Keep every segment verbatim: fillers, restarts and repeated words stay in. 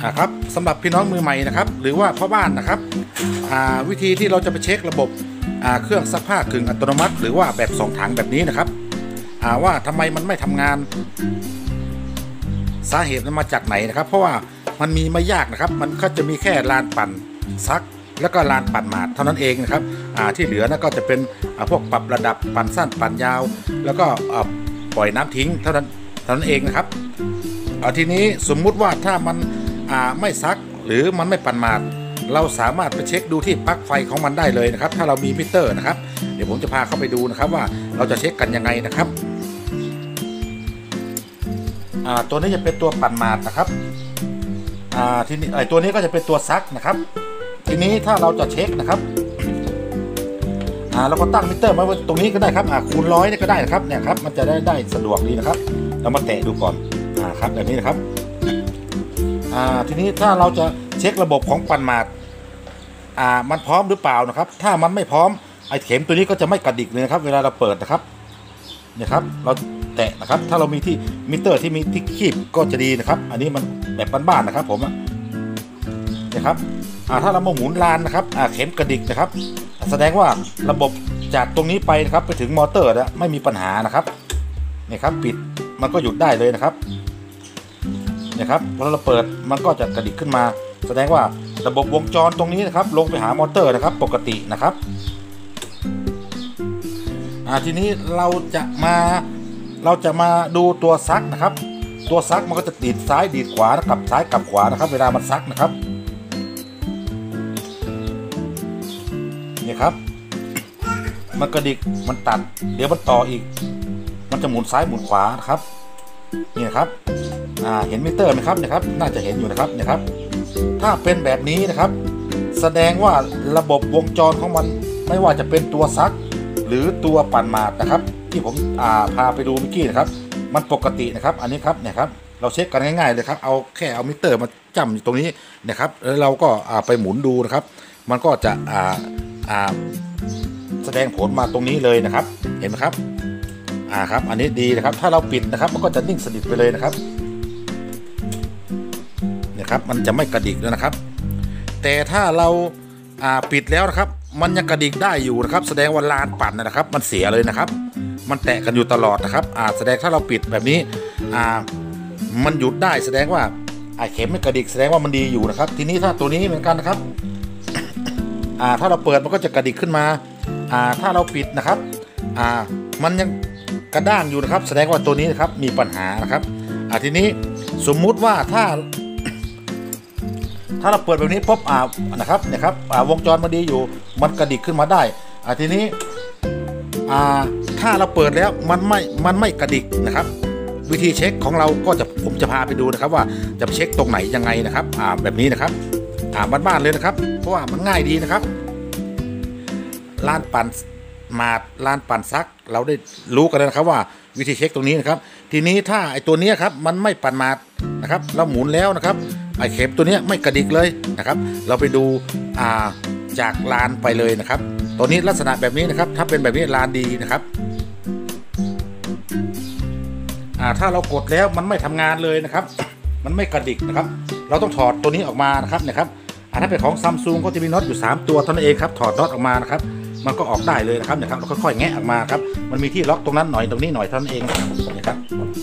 ครับสำหรับพี่น้องมือใหม่นะครับหรือว่าพ่อบ้านนะครับวิธีที่เราจะไปเช็คระบบเครื่องซักผ้ากึ่งอัตโนมัติหรือว่าแบบสองถังแบบนี้นะครับว่าทำไมมันไม่ทำงานสาเหตุมันมาจากไหนนะครับเพราะว่ามันมีไม่ยากนะครับมันก็จะมีแค่ลานปั่นซักแล้วก็ลานปั่นหมาดเท่านั้นเองนะครับที่เหลือนั่นก็จะเป็นพวกปรับระดับปั่นสั้นปั่นยาวแล้วก็ปล่อยน้ำทิ้งเท่านั้นเท่านั้นเองนะครับทีนี้สมมุติว่าถ้ามันไม่ซักหรือมันไม่ปั่นหมาดเราสามารถไปเช็คดูที่ปลั๊กไฟของมันได้เลยนะครับถ้าเรามีมิเตอร์นะครับเดี๋ยวผมจะพาเข้าไปดูนะครับว่าเราจะเช็คกันยังไงนะครับตัวนี้จะเป็นตัวปั่นหมาดนะครับทีนี้ไอตัวนี้ก็จะเป็นตัวซักนะครับทีนี้ถ้าเราจะเช็คนะครับเราก็ตั้งมิเตอร์มาไว้ตรงนี้ก็ได้ครับคูณร้อยนี่ก็ได้นะครับเนี่ยครับมันจะได้ได้สะดวกดีนะครับเรามาแตะดูก่อนครับแบบนี้นะครับทีนี้ถ้าเราจะเช็คระบบของปั่นหมาดมันพร้อมหรือเปล่านะครับถ้ามันไม่พร้อมไอเข็มตัวนี้ก็จะไม่กระดิกเลยนะครับเวลาเราเปิดนะครับเนี่ยครับเราแตะนะครับถ้าเรามีที่มิเตอร์ที่มีที่คีบก็จะดีนะครับอันนี้มันแบบบ้านๆนะครับผมนะครับถ้าเรามาหมุนลานนะครับเข็มกระดิกนะครับแสดงว่าระบบจากตรงนี้ไปนะครับไปถึงมอเตอร์นะไม่มีปัญหานะครับนี่ครับปิดมันก็หยุดได้เลยนะครับเนี่ยครับพอเราเปิดมันก็จะกระดิกขึ้นมาแสดงว่าระบบวงจรตรงนี้นะครับลงไปหามอเตอร์นะครับปกตินะครับทีนี้เราจะมาเราจะมาดูตัวซักนะครับตัวซักมันก็จะดีดซ้ายดีดขวากับซ้ายกับขวานะครับเวลามันซักนะครับนี่ครับมันกระดิกมันตัดเดี๋ยวมันต่ออีกมันจะหมุนซ้ายหมุนขวานะครับนี่นะครับเห็นมิเตอร์ไหมครับนะครับน่าจะเห็นอยู่นะครับเนี่ยครับถ้าเป็นแบบนี้นะครับแสดงว่าระบบวงจรของมันไม่ว่าจะเป็นตัวซักหรือตัวปั่นหมาดนะครับที่ผมพาไปดูเมื่อกี้นะครับมันปกตินะครับอันนี้ครับเนี่ยครับเราเช็คกันง่ายๆเลยครับเอาแค่เอามิเตอร์มาจ้ำอยู่ตรงนี้นะครับแล้วเราก็ไปหมุนดูนะครับมันก็จะแสดงผลมาตรงนี้เลยนะครับเห็นไหมครับอ่าครับอันนี้ดีนะครับถ้าเราปิดนะครับมันก็จะนิ่งสนิทไปเลยนะครับเนี่ยครับมันจะไม่กระดิกแล้วนะครับแต่ถ้าเราอ่าปิดแล้วนะครับมันยังกระดิกได้อยู่นะครับแสดงว่าลานปั่นนะครับมันเสียเลยนะครับมันแตะกันอยู่ตลอดนะครับอ่าแสดงถ้าเราปิดแบบนี้อ่ามันหยุดได้แสดงว่าไอเข็มไม่กระดิกแสดงว่ามันดีอยู่นะครับทีนี้ถ้าตัวนี้เหมือนกันนะครับอ่าถ้าเราเปิดมันก็จะกระดิกขึ้นมาอ่าถ้าเราปิดนะครับอ่ามันยังกระด้างอยู่นะครับแสดงว่าตัวนี้นะครับมีปัญหานะครับอ่าทีนี้สมมุติว่าถ้าถ้าเราเปิดแบบนี้ปุ๊บอ่านะครับเนี่ยครับอ่าวงจรมันดีอยู่มันกระดิกขึ้นมาได้อ่าทีนี้อ่าถ้าเราเปิดแล้วมันไม่มันไม่กระดิกนะครับวิธีเช็คของเราก็จะผมจะพาไปดูนะครับว่าจะเช็คตรงไหนยังไงนะครับอ่าแบบนี้นะครับอ่าบ้านๆเลยนะครับเพราะว่ามันง่ายดีนะครับลานปั่นหมาดลานปั่นซักเราได้รู้กันแล้วนะครับว่าวิธีเช็คตรงนี้นะครับทีนี้ถ้าไอตัวนี้ครับมันไม่ปั่นหมาดนะครับเราหมุนแล้วนะครับไอเข็มตัวนี้ไม่กระดิกเลยนะครับเราไปดูอ่าจากลานไปเลยนะครับตัวนี้ลักษณะแบบนี้นะครับถ้าเป็นแบบนี้ลานดีนะครับอ่าถ้าเรากดแล้วมันไม่ทำงานเลยนะครับมันไม่กระดิกนะครับเราต้องถอดตัวนี้ออกมานะครับนะครับถ้าเป็นของซัมซุงก็จะมีน็อตอยู่สามตัวเท่านั้นเองครับถอดน็อตออกมานะครับมันก็ออกได้เลยนะครับนะครับเราค่อยๆแงะออกมาครับมันมีที่ล็อกตรงนั้นหน่อยตรงนี้หน่อยเท่านั้นเองนะครับ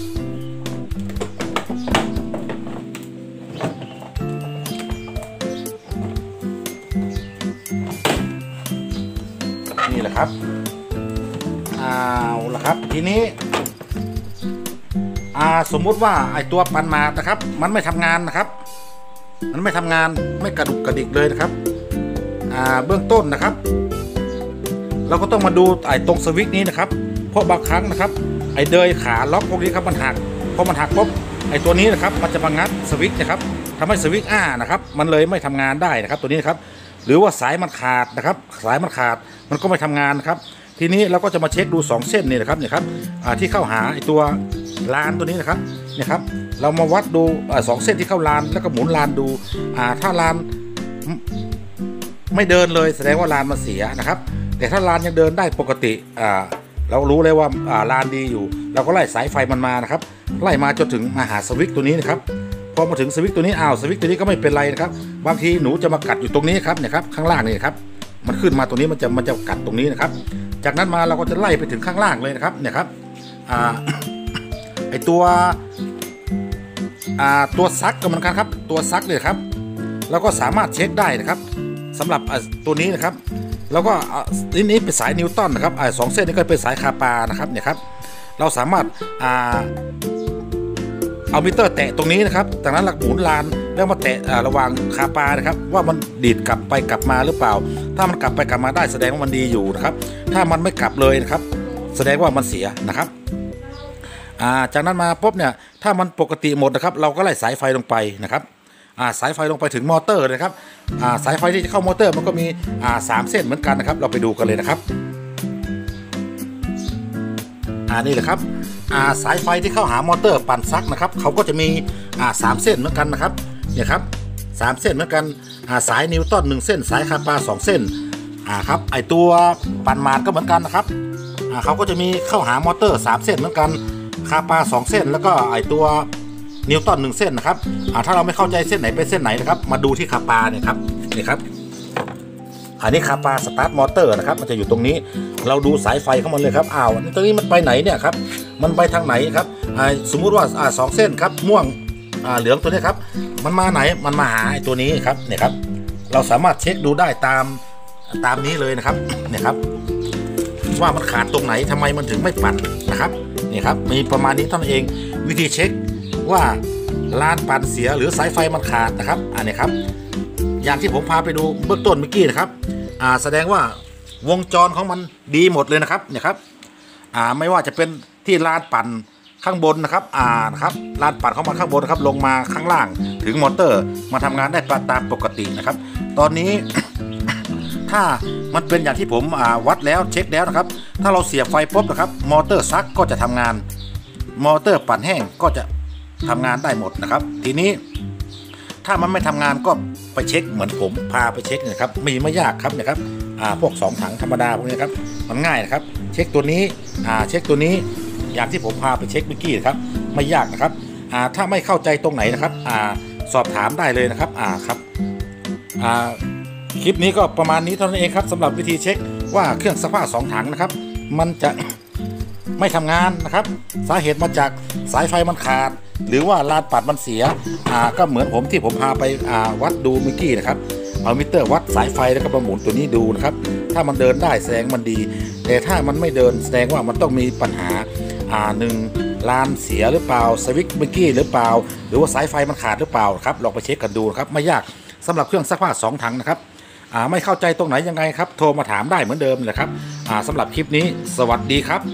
นี่แหละครับเอาละครับทีนี้อ่าสมมุติว่าไอตัวปั่นหมาดนะครับมันไม่ทำงานนะครับมันไม่ทำงานไม่กระดุกกระดิกเลยนะครับอ่าเบื้องต้นนะครับเราก็ต้องมาดูไอ้ตรงสวิตช์นี้นะครับเพราะบางครั้งนะครับไอ้เดยขาล็อกพวกนี้ครับมันหักพอมันหักปุ๊บไอ้ตัวนี้นะครับมันจะมางัดสวิตช์นะครับทำให้สวิตช์อ้านะครับมันเลยไม่ทำงานได้นะครับตัวนี้นะครับหรือว่าสายมันขาดนะครับสายมันขาดมันก็ไม่ทำงานนะครับทีนี้เราก็จะมาเช็คดูสองเส้นนี่นะครับเนี่ยครับที่เข้าหาไอ้ตัวลานตัวนี้นะครับเนี่ยครับเรามาวัดดูสองเส้นที่เข้าลานแล้วก็หมุนลานดูถ้าลานไม่เดินเลยแสดงว่าลานมันเสียนะครับแต่ถ้าลานยังเดินได้ปกติอ่าเรารู้เลยว่าอ่าลานดีอยู่เราก็ไล่สายไฟมันมานะครับไล่มาจนถึงมาหาสวิตช์ตัวนี้นะครับพอมาถึงสวิตช์ตัวนี้อ้าวสวิตช์ตัวนี้ก็ไม่เป็นไรนะครับบางทีหนูจะมากัดอยู่ตรงนี้ครับเนี่ยครับข้างล่างนี่ครับมันขึ้นมาตรงนี้มันจะมันจะกัดตรงนี้นะครับจากนั้นมาเราก็จะไล่ไปถึงข้างล่างเลยนะครับเนี่ยครับอ่าไอตัวอ่าตัวซักก็เหมือนกันครับตัวซักเนี่ยครับเราก็สามารถเช็คได้นะครับสำหรับตัวนี้นะครับแล้วก็นี่นี้เป็นสายนิวตันนะครับสองเส้นนี้ก็เป็นสายคาปานะครับเนี่ยครับเราสามารถอ่าเอามิเตอร์แตะตรงนี้นะครับจากนั้นหลักหมุนลานแล้วมาแตะระหว่างคาปานะครับว่ามันดีดกลับไปกลับมาหรือเปล่าถ้ามันกลับไปกลับมาได้แสดงว่ามันดีอยู่นะครับถ้ามันไม่กลับเลยนะครับแสดงว่ามันเสียนะครับจากนั้นมาปุ๊บเนี่ยถ้ามันปกติหมดนะครับเราก็ไล่สายไฟลงไปนะครับสายไฟลงไปถึงมอเตอร์นะครับสายไฟที่จะเข้ามอเตอร์มันก็มีสามเส้นเหมือนกันนะครับเราไปดูกันเลยนะครับนี่แหละครับสายไฟที่เข้าหามอเตอร์ปั่นซักนะครับเขาก็จะมีสามเส้นเหมือนกันนะครับเนี่ยครับสามเส้นเหมือนกันสายนิวตันหนึ่งเส้นสายคาปาสองเส้นครับไอตัวปั่นมาดก็เหมือนกันนะครับเขาก็จะมีเข้าหามอเตอร์สามเส้นเหมือนกันคาปาสองเส้นแล้วก็ไอตัวนิวตันหนึ่งเส้นนะครับถ้าเราไม่เข้าใจเส้นไหนเป็นเส้นไหนนะครับมาดูที่คาปาเนี่ยครับนี่ครับอันนี้คาปาสตาร์ทมอเตอร์นะครับมันจะอยู่ตรงนี้เราดูสายไฟเข้ามาเลยครับอ้าวตรงนี้มันไปไหนเนี่ยครับมันไปทางไหนครับสมมุติว่าสองเส้นครับม่วงเหลืองตัวนี้ครับมันมาไหนมันมาหาไอ้ตัวนี้ครับเนี่ยครับเราสามารถเช็คดูได้ตามตามนี้เลยนะครับเนี่ยครับว่ามันขาดตรงไหนทำไมมันถึงไม่ปั่นนะครับนี่ครับมีประมาณนี้เท่านั้นเองวิธีเช็คว่าลานปั่นเสียหรือสายไฟมันขาดนะครับอันนี้ครับอย่างที่ผมพาไปดูเบื้องต้นเมื่อกี้นะครับอ่าแสดงว่าวงจรของมันดีหมดเลยนะครับเนี่ยครับอ่าไม่ว่าจะเป็นที่ลานปั่นข้างบนนะครับอ่านะครับลานปั่นของมันข้างบนนะครับลงมาข้างล่างถึงมอเตอร์มาทำงานได้ตามปกตินะครับตอนนี้ ถ้ามันเป็นอย่างที่ผมวัดแล้วเช็คแล้วนะครับถ้าเราเสียบไฟปุ๊บนะครับมอเตอร์ซักก็จะทำงานมอเตอร์ปั่นแห้งก็จะทำงานได้หมดนะครับทีนี้ถ้ามันไม่ทำงานก็ไปเช็คเหมือนผมพาไปเช็คนะครับมีไม่ยากครับเนี่ยครับพวกสองถังธรรมดาพวกนี้ครับมันง่ายนะครับเช็คตัวนี้เช็คตัวนี้อย่างที่ผมพาไปเช็คเมื่อกี้นะครับไม่ยากนะครับถ้าไม่เข้าใจตรงไหนนะครับสอบถามได้เลยนะครับครับคลิปนี้ก็ประมาณนี้เท่านั้นเองครับสำหรับวิธีเช็คว่าเครื่องซักผ้าสองถังนะครับมันจะไม่ทำงานนะครับสาเหตุมาจากสายไฟมันขาดหรือว่าลานปัดมันเสียก็เหมือนผมที่ผมพาไปวัดดูเมื่อกี้นะครับเอามิเตอร์วัดสายไฟแล้วก็ประหมุนตัวนี้ดูนะครับถ้ามันเดินได้แสดงมันดีแต่ถ้ามันไม่เดินแสดงว่ามันต้องมีปัญหาอ่าหนึ่งลานเสียหรือเปล่าสวิตช์เมื่อกี้หรือเปล่าหรือว่าสายไฟมันขาดหรือเปล่าครับลองไปเช็คกันดูนะครับไม่ยากสำหรับเครื่องซักผ้าสองถังนะครับไม่เข้าใจตรงไหนยังไงครับโทรมาถามได้เหมือนเดิมเลยครับสำหรับคลิปนี้สวัสดีครับ